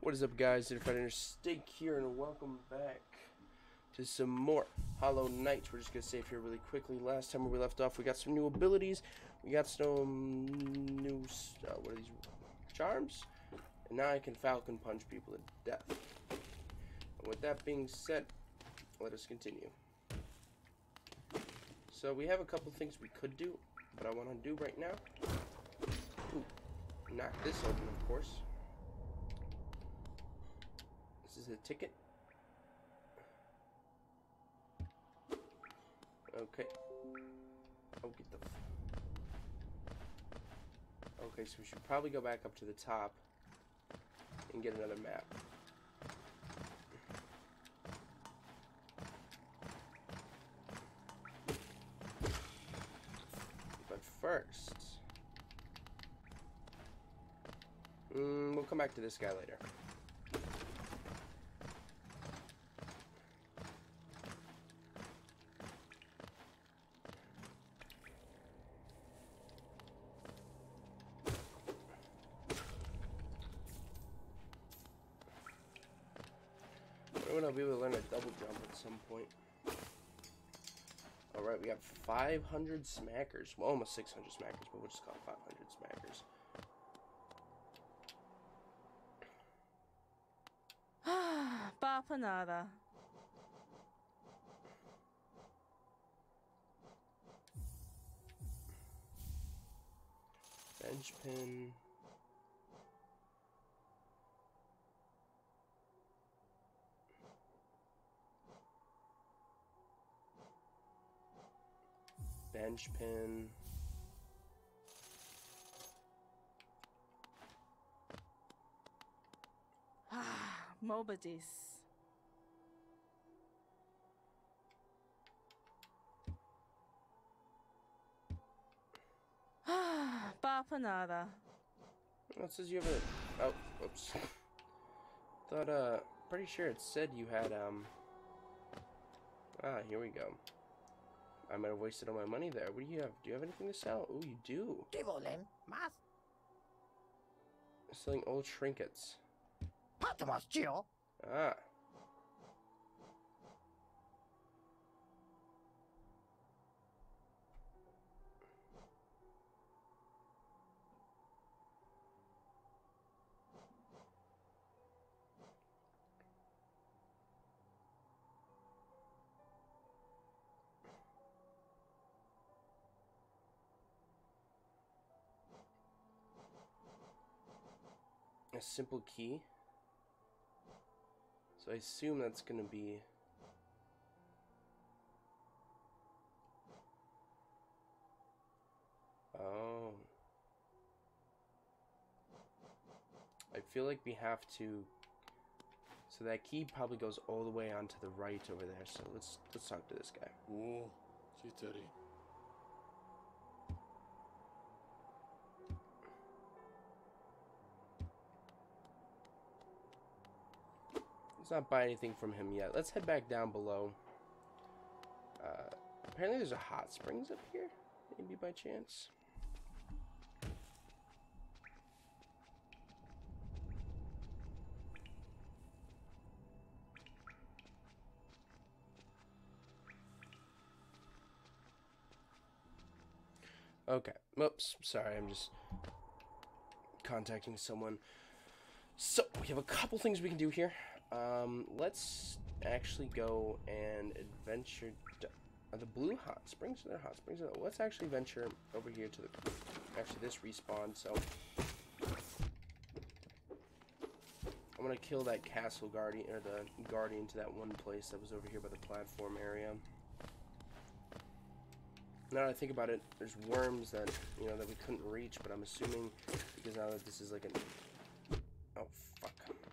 What is up, guys? DFDS Steak here, and welcome back to some more Hollow Knight. We're just gonna save here really quickly. Last time where we left off, we got some new abilities. We got some new what are these? Charms, and now I can falcon punch people to death. And with that being said, let us continue. So we have a couple things we could do, but I want to do right now. Ooh, knock this open, of course. This is a ticket. Okay. Oh, get the. Okay, so we should probably go back up to the top and get another map. But first, we'll come back to this guy later. I'll be able to learn a double jump at some point. Alright, we got 500 smackers. Well, almost 600 smackers, but we'll just call it 500 smackers. Papa nada. Bench pin. Bench pin. Mobadis. Papa nada. Oh, it says you have a. Oh, whoops. Thought, pretty sure it said you had, here we go. I might have wasted all my money there. What do you have? Do you have anything to sell? Oh, you do. Selling old trinkets. Ah. A simple key. So I assume that's gonna be oh. I feel like we have to, so that key probably goes all the way onto the right over there. So let's talk to this guy. Oh, Chitari. Let's not buy anything from him yet. Let's head back down below. Apparently there's a hot springs up here, maybe by chance. Okay. Oops. Sorry, I'm just contacting someone. So, we have a couple things we can do here. Let's actually go and adventure. The blue hot springs? They're hot springs. Let's actually venture over here to the. Actually, this respawn. So, I'm gonna kill that castle guardian, or the guardian to that one place that was over here by the platform area. Now that I think about it, there's worms that, that we couldn't reach, but I'm assuming, because now that this is like an... Oh, fuck.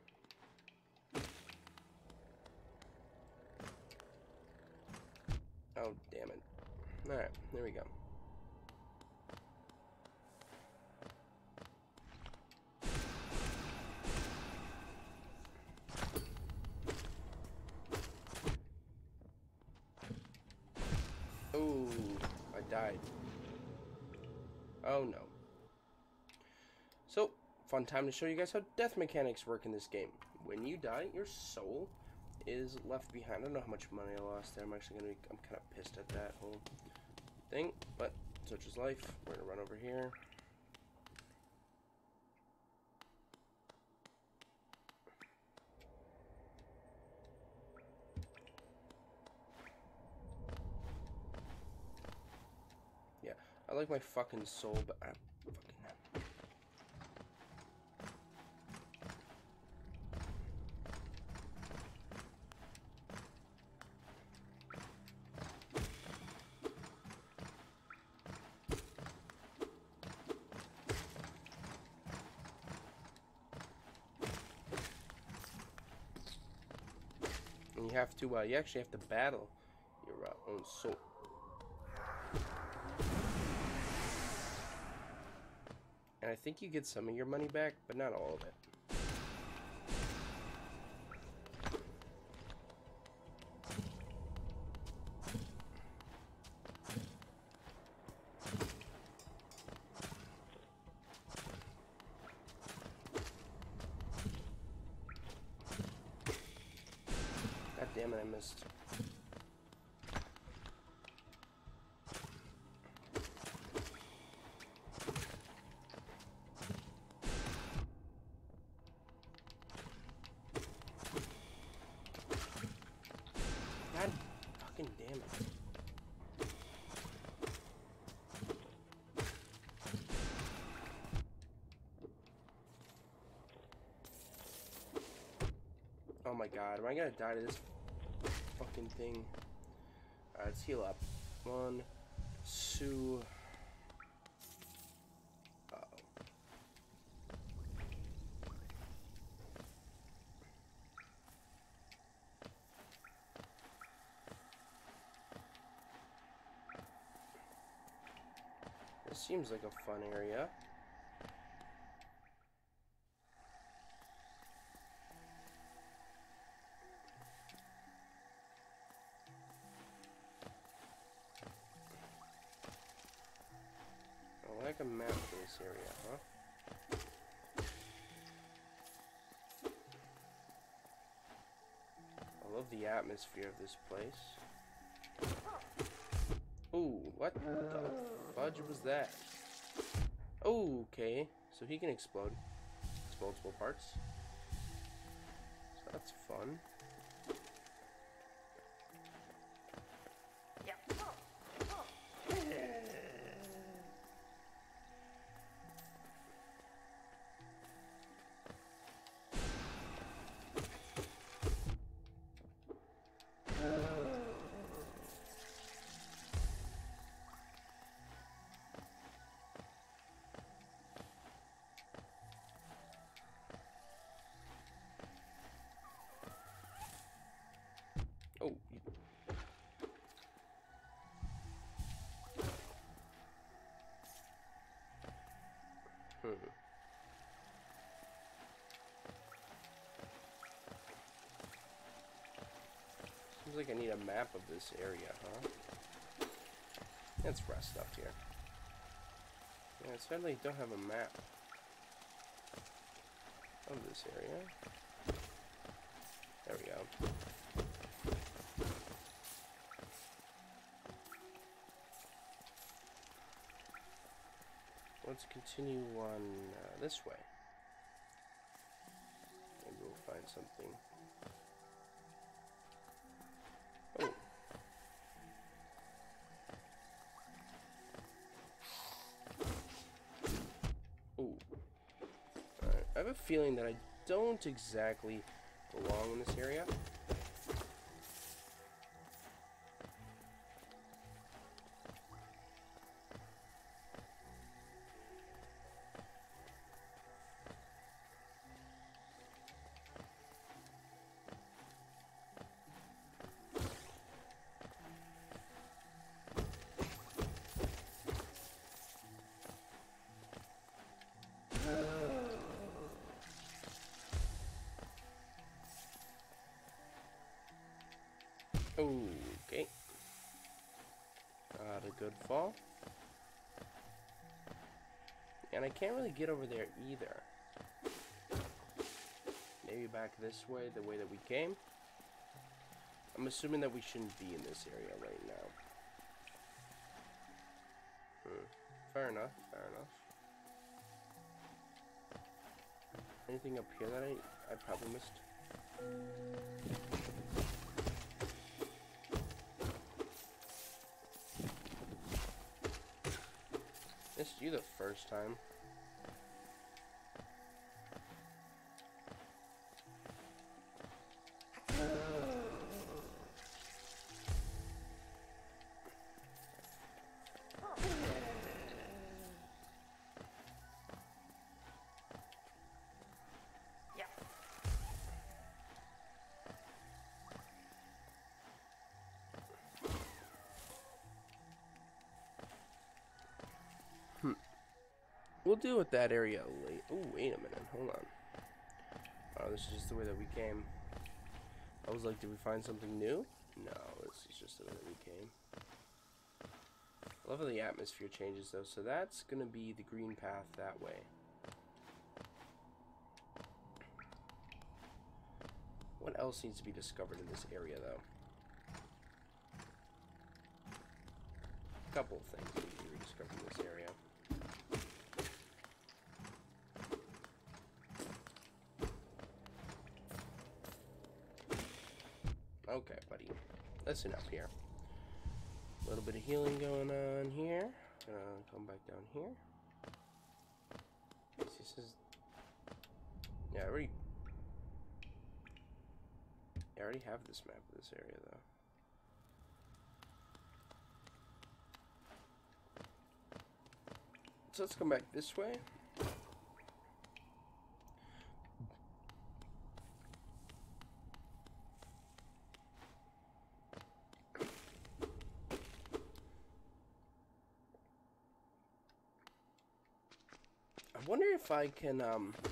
Oh, damn it. Alright, there we go. Oh, I died. Oh no. So, fun time to show you guys how death mechanics work in this game. When you die, your soul is left behind. I don't know how much money I lost there. I'm kind of pissed at that whole thing, but such is life. We're gonna run over here. Yeah, I like my fucking soul, but I fucking... You have to, you actually have to battle your own soul. And I think you get some of your money back, but not all of it. Damn it, I missed. God fucking damn it. Oh my god, am I gonna die to this fucking thing? Alright, let's heal up. 1, 2. Uh-oh. This seems like a fun area. I like a map for this area, huh? I love the atmosphere of this place. Ooh, what the fudge was that? Oh, okay. So he can explode. Explodable parts. So that's fun. Oh. Seems like I need a map of this area, huh? Let's rest up here. Yeah, I sadly don't have a map of this area. There we go. Let's continue on this way. Maybe we'll find something. Oh. Oh. Alright, I have a feeling that I don't exactly belong in this area. Okay. Got a good fall. And I can't really get over there either. back this way, the way that we came. I'm assuming that we shouldn't be in this area right now. Fair enough, fair enough. Anything up here that I probably missed? Missed you the first time. We'll deal with that area late. Oh, wait a minute. Hold on. Oh, this is just the way that we came. I was like, did we find something new? No, this is just the way that we came. I love how the atmosphere changes, though. So that's going to be the green path that way. What else needs to be discovered in this area, though? A couple of things need to be rediscovered in this area. Okay, buddy. Listen up here. A little bit of healing going on here. Come back down here. This is... Yeah, I already have this map of this area, though. So let's come back this way. I wonder if I can,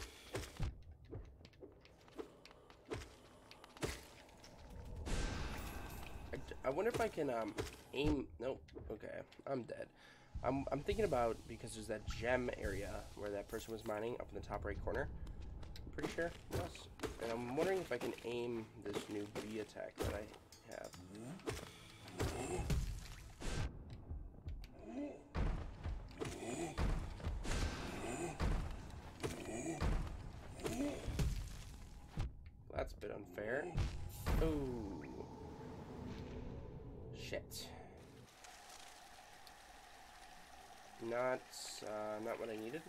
I wonder if I can, aim, nope, okay, I'm dead. I'm thinking about, because there's that gem area where that person was mining up in the top right corner. I'm pretty sure it was. And I'm wondering if I can aim this new bee attack that I have. That's a bit unfair. Oh. Shit. Not what I needed.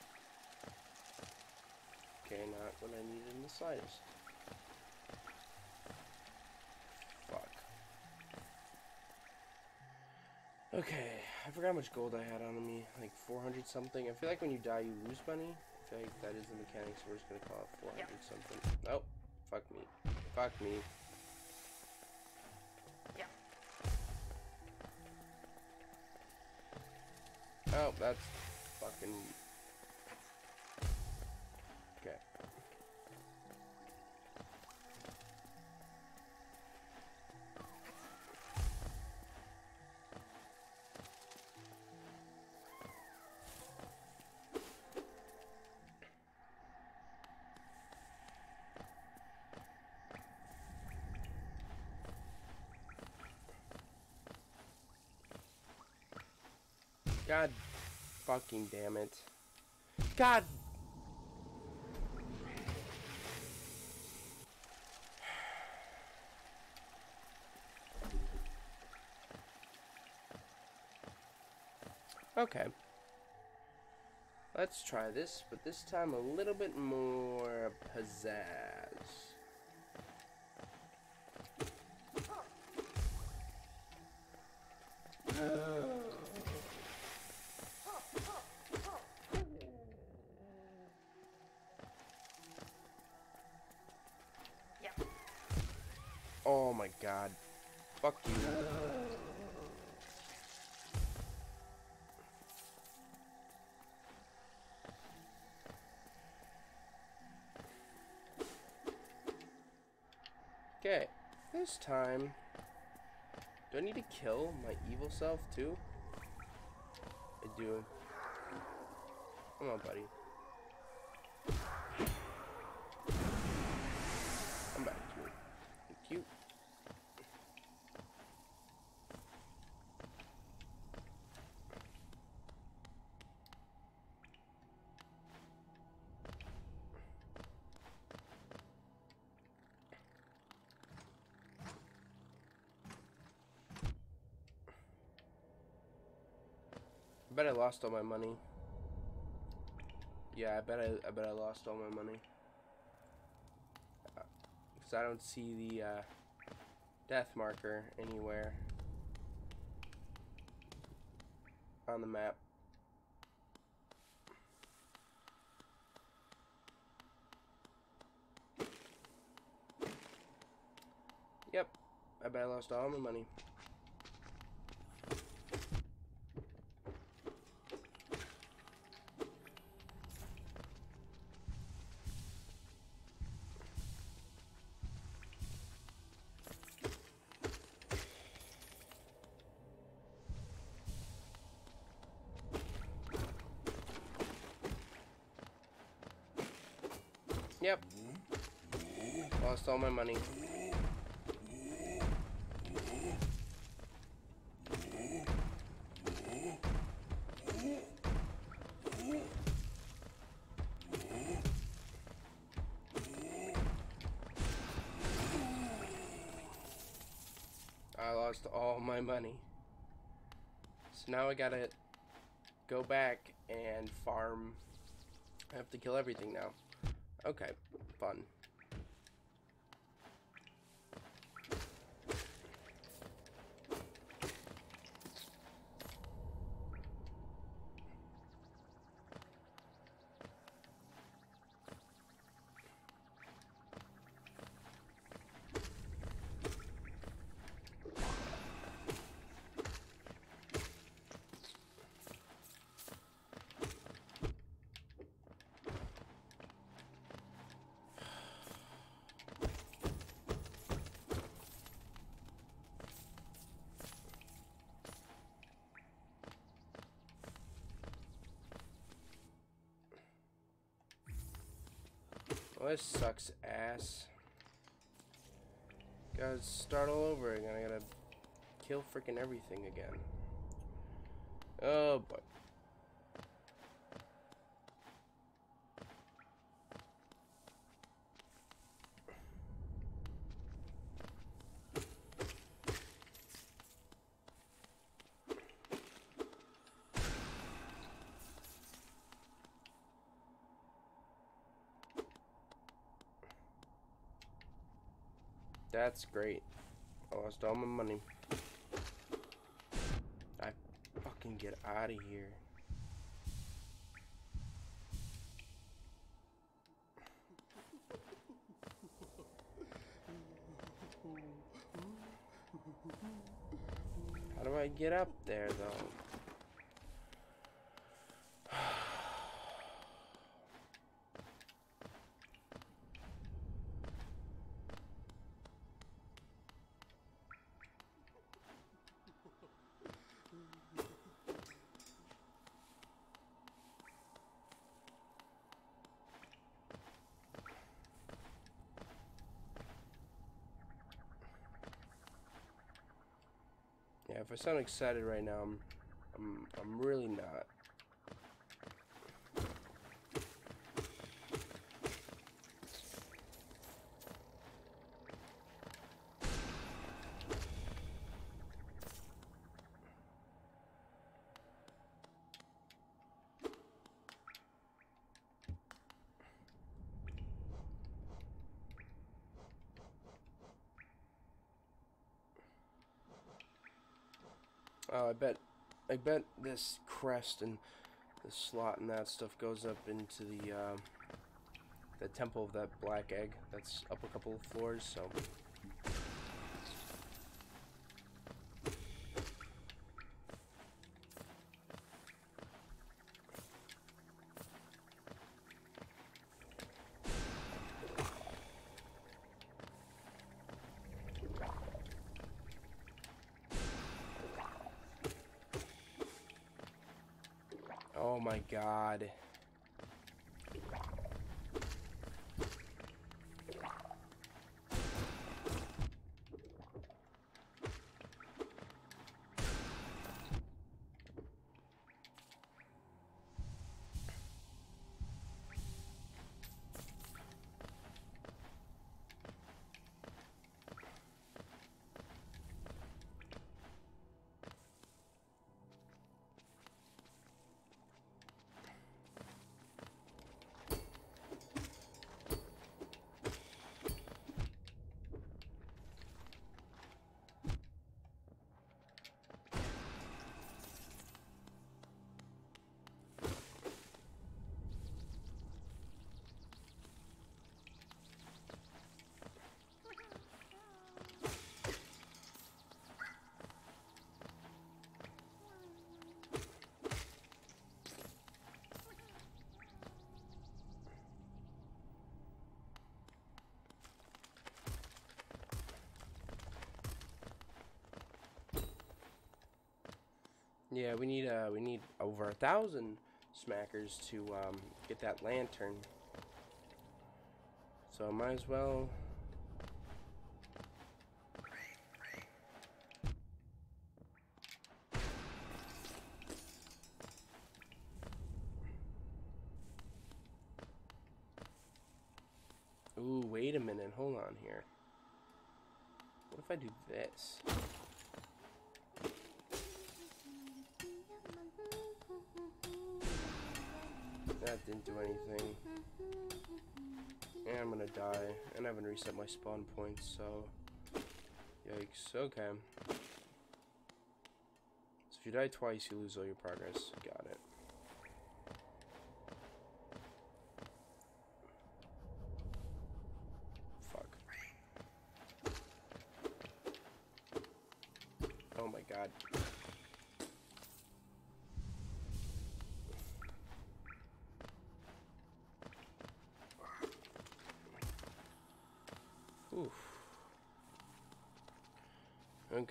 Okay, not what I needed in the slightest. Fuck. Okay, I forgot how much gold I had on me. Like 400 something. I feel like when you die, you lose money. I feel like that is the mechanics. We're just gonna call it 400 something. Oh, fuck me. Fuck me. Oh, that's fucking... Okay. God fucking damn it. God. Okay. Let's try this, but this time a little bit more pizzazz. Oh my god. Fuck you. Okay. This time... Do I need to kill my evil self too? I do. Come on, buddy. bet I lost all my money. Yeah, I bet I lost all my money. Because I don't see the death marker anywhere on the map. Yep, I bet I lost all my money. Yep, lost all my money. I lost all my money. So now I gotta go back and farm. I have to kill everything now. Okay, fun. Well, this sucks ass. Gotta start all over again. I gotta kill freaking everything again. Oh boy. That's great. I lost all my money. I fucking get out of here. How do I get up there though? Yeah, if I sound excited right now, I'm really not. Oh, I bet this crest and the slot and that stuff goes up into the temple of that black egg. That's up a couple of floors, so. Oh my god. Yeah, we need over 1,000 smackers to get that lantern. So I might as well. Ooh, wait a minute. Hold on here. What if I do this? That didn't do anything. And I'm gonna die. And I haven't reset my spawn points, so... Yikes. Okay. So if you die twice, you lose all your progress. Got it. Fuck. Oh my god. Oof. Okay.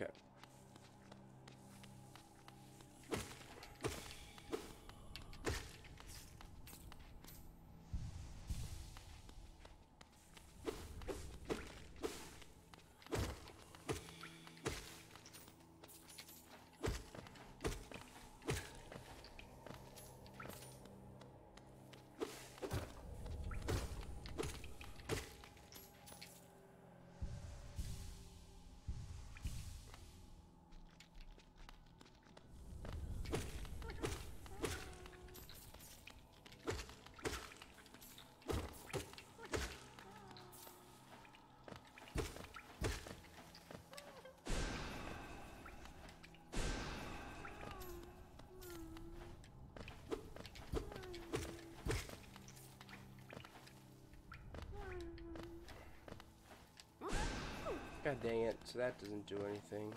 God dang it, so that doesn't do anything.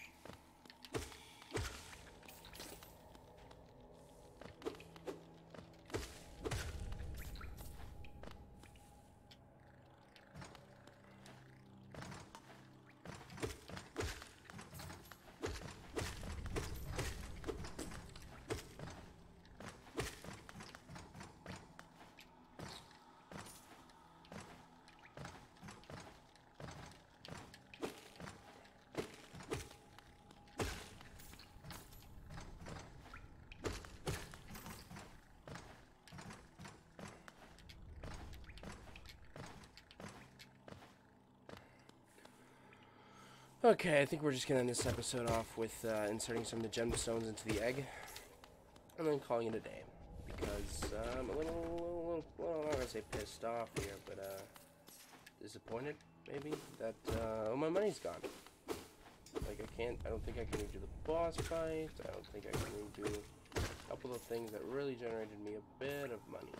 Okay, I think we're just gonna end this episode off with inserting some of the gemstones into the egg, and then calling it a day. Because I'm a little, well, I'm not gonna say pissed off here, but disappointed, maybe, that oh, my money's gone. Like, I don't think I can redo the boss fight, I don't think I can redo a couple of things that really generated me a bit of money.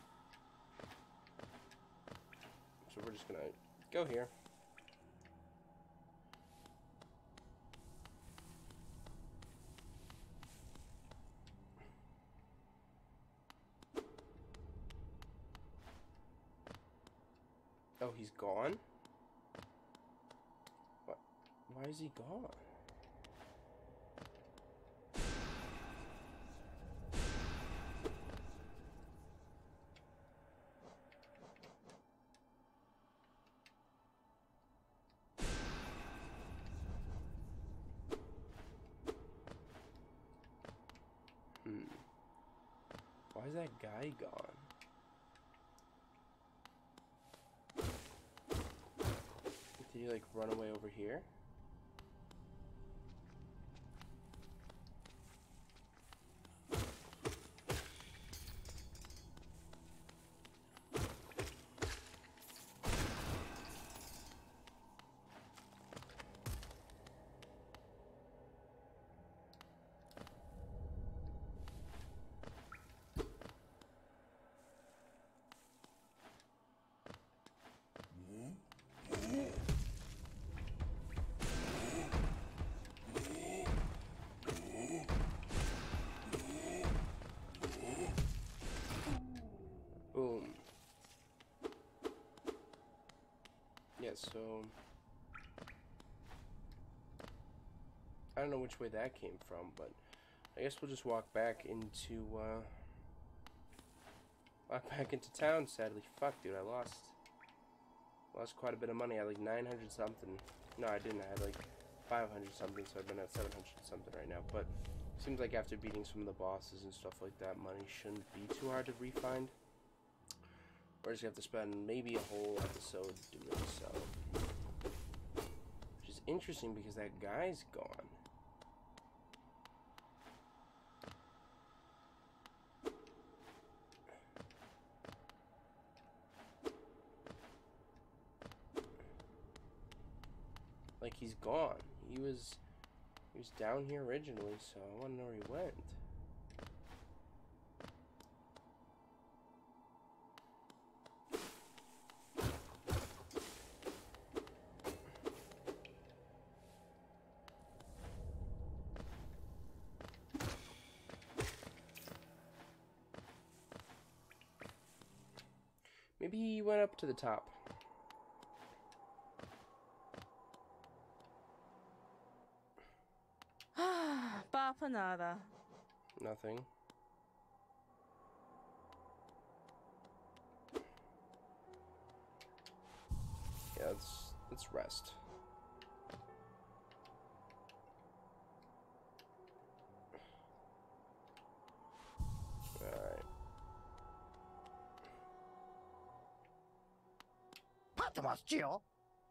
So we're just gonna go here. Oh, he's gone? What? Why is he gone? Why is that guy gone? Did he, like, run away over here? Boom. Yeah, so I don't know which way that came from, but I guess we'll just walk back into town, sadly. Fuck, dude, I lost quite a bit of money. I had like 900 something. No, I didn't. I had like 500 something, so I've been at 700 something right now. But seems like after beating some of the bosses and stuff like that, money shouldn't be too hard to refund. We're just gonna have to spend maybe a whole episode doing so. Which is interesting because that guy's gone. Like, he's gone. He was down here originally, so I want to know where he went. Maybe he went up to the top. Bapanada. Nothing. Yeah, let's rest. Alright. Patamaschio.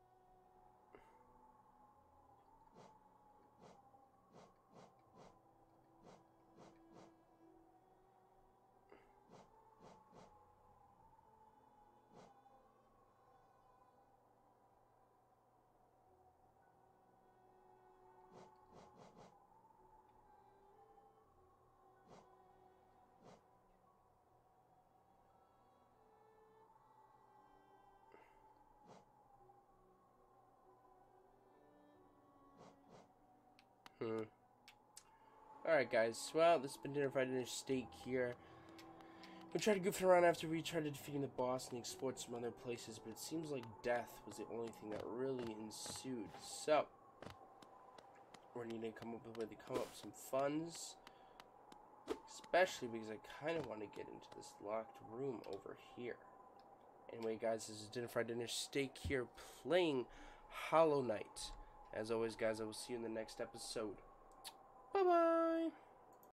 Alright, guys. Well, this has been Dinner Friday Dinner Steak here. We tried goofing around after we tried defeating the boss and explored some other places, but it seems like death was the only thing that really ensued. So, we're needing to come up with a way to come up with some funds. Especially because I kind of want to get into this locked room over here. Anyway, guys, this is Dinner Friday Dinner Steak here playing Hollow Knight. As always, guys, I will see you in the next episode. Bye-bye!